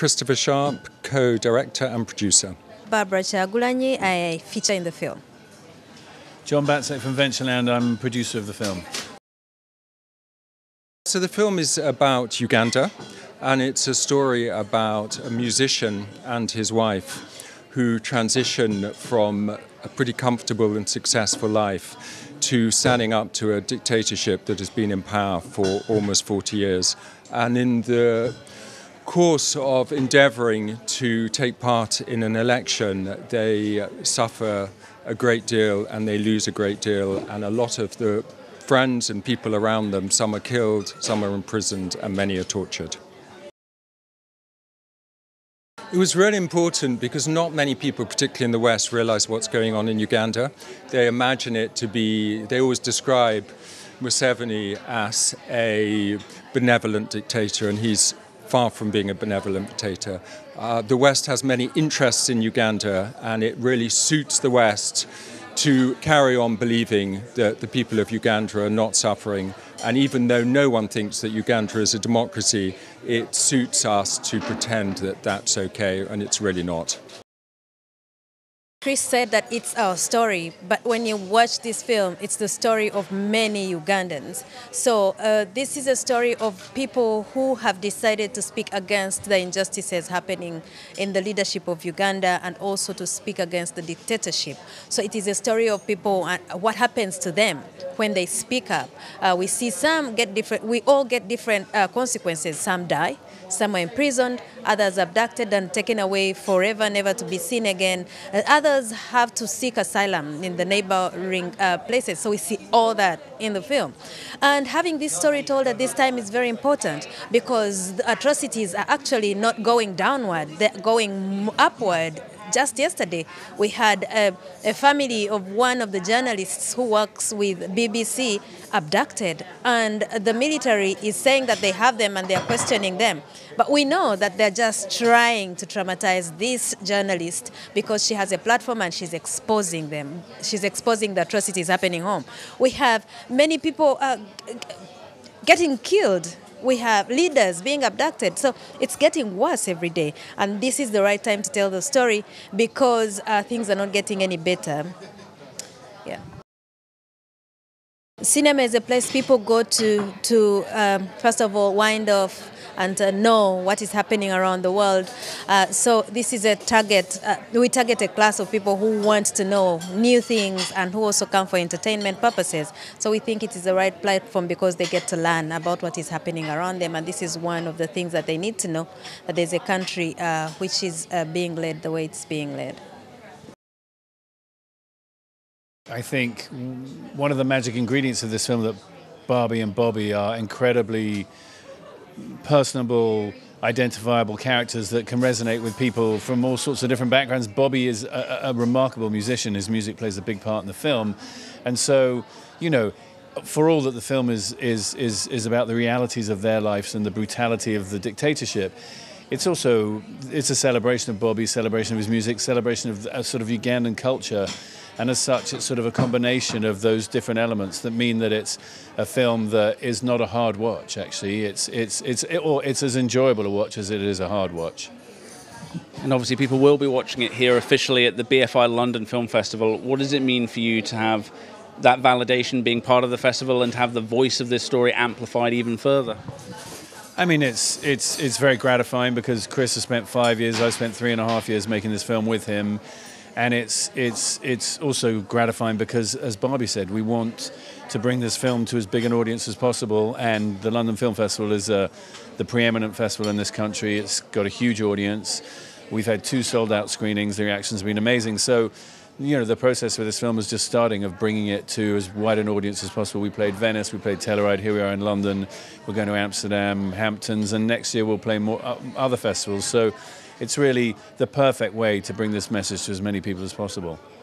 Christopher Sharp, co-director and producer. Barbara Chagulanyi, I feature in the film. John Batsek from Ventureland, I'm producer of the film. So the film is about Uganda, and it's a story about a musician and his wife who transition from a pretty comfortable and successful life to standing up to a dictatorship that has been in power for almost 40 years. And in the course of endeavouring to take part in an election, they suffer a great deal and they lose a great deal, and a lot of the friends and people around them, some are killed, some are imprisoned, and many are tortured. It was really important because not many people, particularly in the West, realise what's going on in Uganda. They imagine it to be, they always describe Museveni as a benevolent dictator, and he's far from being a benevolent dictator. The West has many interests in Uganda, and it really suits the West to carry on believing that the people of Uganda are not suffering. And even though no one thinks that Uganda is a democracy, it suits us to pretend that that's okay, and it's really not. Chris said that it's our story, but when you watch this film, it's the story of many Ugandans. So this is a story of people who have decided to speak against the injustices happening in the leadership of Uganda, and also to speak against the dictatorship. So it is a story of people and what happens to them when they speak up. We see some get different, we all get different consequences. Some die, some are imprisoned, others abducted and taken away forever, never to be seen again. Others have to seek asylum in the neighboring places. So we see all that in the film. And having this story told at this time is very important, because the atrocities are actually not going downward, they're going upward. Just yesterday, we had a family of one of the journalists who works with BBC abducted, and the military is saying that they have them and they are questioning them. But we know that they're just trying to traumatize this journalist because she has a platform and she's exposing them. She's exposing the atrocities happening home. We have many people getting killed. We have leaders being abducted. So it's getting worse every day. And this is the right time to tell the story, because things are not getting any better. Yeah. Cinema is a place people go to first of all, wind off and know what is happening around the world. So this is a target, we target a class of people who want to know new things and who also come for entertainment purposes. So we think it is the right platform because they get to learn about what is happening around them, and this is one of the things that they need to know, that there's a country which is being led the way it's being led. I think one of the magic ingredients of this film that Barbie and Bobi are incredibly personable, identifiable characters that can resonate with people from all sorts of different backgrounds. Bobi is a remarkable musician. His music plays a big part in the film. And so, you know, for all that the film is about the realities of their lives and the brutality of the dictatorship, it's a celebration of Bobi, celebration of his music, celebration of a sort of Ugandan culture. And as such, it's sort of a combination of those different elements that mean that it's a film that is not a hard watch, actually. It's as enjoyable a watch as it is a hard watch. And obviously people will be watching it here officially at the BFI London Film Festival. What does it mean for you to have that validation being part of the festival and to have the voice of this story amplified even further? I mean, it's very gratifying because Chris has spent 5 years, I spent 3.5 years making this film with him. And it's also gratifying because, as Barbie said, we want to bring this film to as big an audience as possible, and the London Film Festival is the preeminent festival in this country. It's got a huge audience. We've had 2 sold-out screenings. The reactions have been amazing. So, you know, the process for this film is just starting, of bringing it to as wide an audience as possible. We played Venice, we played Telluride, here we are in London. We're going to Amsterdam, Hamptons, and next year we'll play more other festivals. So it's really the perfect way to bring this message to as many people as possible.